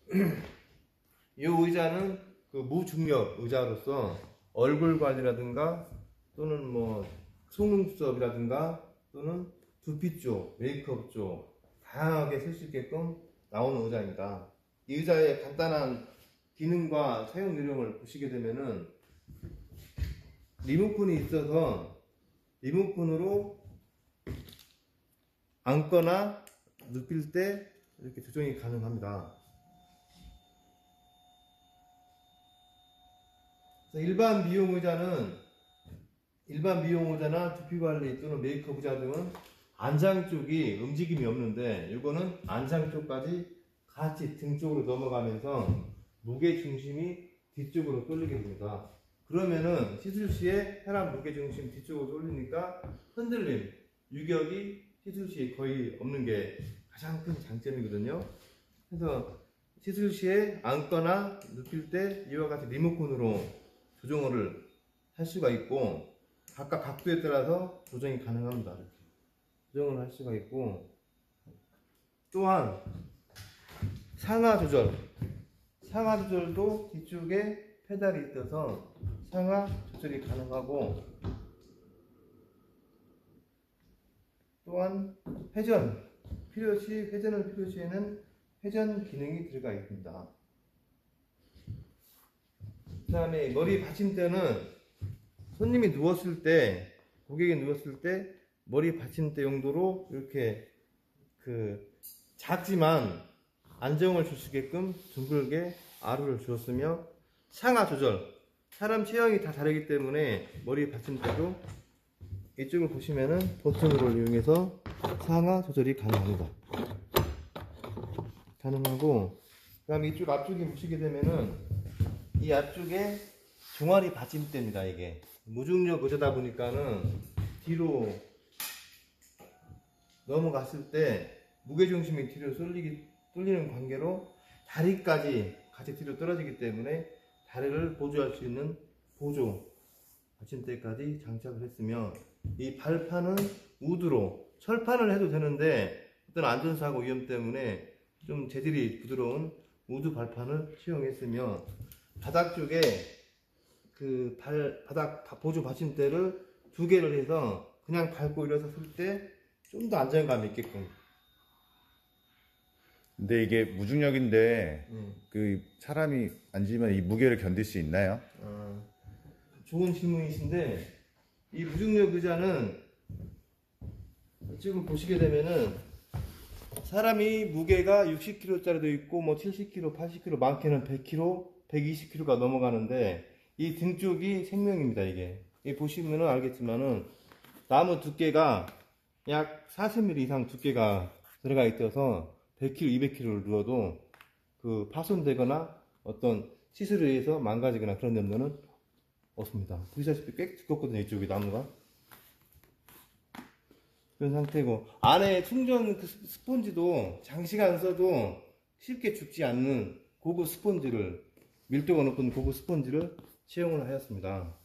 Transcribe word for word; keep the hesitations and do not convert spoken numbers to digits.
이 의자는 그 무중력 의자로서 얼굴 관리라든가 또는 뭐 속눈썹이라든가 또는 두피 쪽, 메이크업 쪽 다양하게 쓸 수 있게끔 나오는 의자입니다. 이 의자의 간단한 기능과 사용 요령을 보시게 되면은 리모컨이 있어서 리모컨으로 앉거나 눕힐 때 이렇게 조정이 가능합니다. 일반 미용 의자는 일반 미용 의자나 두피 관리 또는 메이크업 의자 등은 안장 쪽이 움직임이 없는데 이거는 안장 쪽까지 같이 등 쪽으로 넘어가면서 무게 중심이 뒤쪽으로 쏠리게 됩니다. 그러면은 시술 시에 혈압 무게 중심 뒤쪽으로 쏠리니까 흔들림, 유격이 시술 시에 거의 없는 게 가장 큰 장점이거든요. 그래서 시술 시에 앉거나 눕힐 때 이와 같이 리모컨으로 조정을 할 수가 있고 각각 각도에 따라서 조정이 가능합니다. 이렇게 조정을 할 수가 있고 또한 상하 조절 상하 조절도 뒤쪽에 페달이 있어서 상하 조절이 가능하고 또한 회전 필요시 회전을 필요시에는 회전 기능이 들어가 있습니다. 그 다음에 머리 받침대는 손님이 누웠을 때 고객이 누웠을 때 머리 받침대 용도로 이렇게 그 작지만 안정을 줄 수 있게끔 둥글게 아루를 주었으며 상하 조절 사람 체형이 다 다르기 때문에 머리 받침대도 이쪽을 보시면은 버튼을 이용해서 상하 조절이 가능합니다. 가능하고 그 다음에 이쪽 앞쪽에 보시게 되면은 이 앞쪽에 종아리 받침대입니다. 이게 무중력 의자다 보니까는 뒤로 넘어갔을 때 무게중심이 뒤로 쏠리기, 쏠리는 관계로 다리까지 같이 뒤로 떨어지기 때문에 다리를 보조할 수 있는 보조 받침대까지 장착을 했으며 이 발판은 우드로 철판을 해도 되는데 어떤 안전사고 위험 때문에 좀 재질이 부드러운 우드 발판을 사용했으며 바닥 쪽에 그 발, 바닥 보조 받침대를 두 개를 해서 그냥 밟고 일어서 쓸 때 좀 더 안정감이 있게끔. 근데 이게 무중력인데 음. 그 사람이 앉으면 이 무게를 견딜 수 있나요? 어, 좋은 질문이신데 이 무중력 의자는 지금 보시게 되면은 사람이 무게가 육십 킬로그램짜리도 있고 뭐 칠십 킬로그램, 팔십 킬로그램, 많게는 백 킬로그램, 백이십 킬로그램가 넘어가는데 이 등 쪽이 생명입니다. 이게 이 보시면은 알겠지만은 나무 두께가 약 사십 밀리미터 이상 두께가 들어가 있어서 백 킬로그램, 이백 킬로그램를 누워도 그 파손되거나 어떤 시술에 의해서 망가지거나 그런 염려는 없습니다. 보시다시피 꽤 두껍거든요. 이쪽이 나무가 그런 상태고 안에 충전 그 스펀지도 장시간 써도 쉽게 죽지 않는 고급 스펀지를 밀도가 높은 고급 스펀지를 채용을 하였습니다.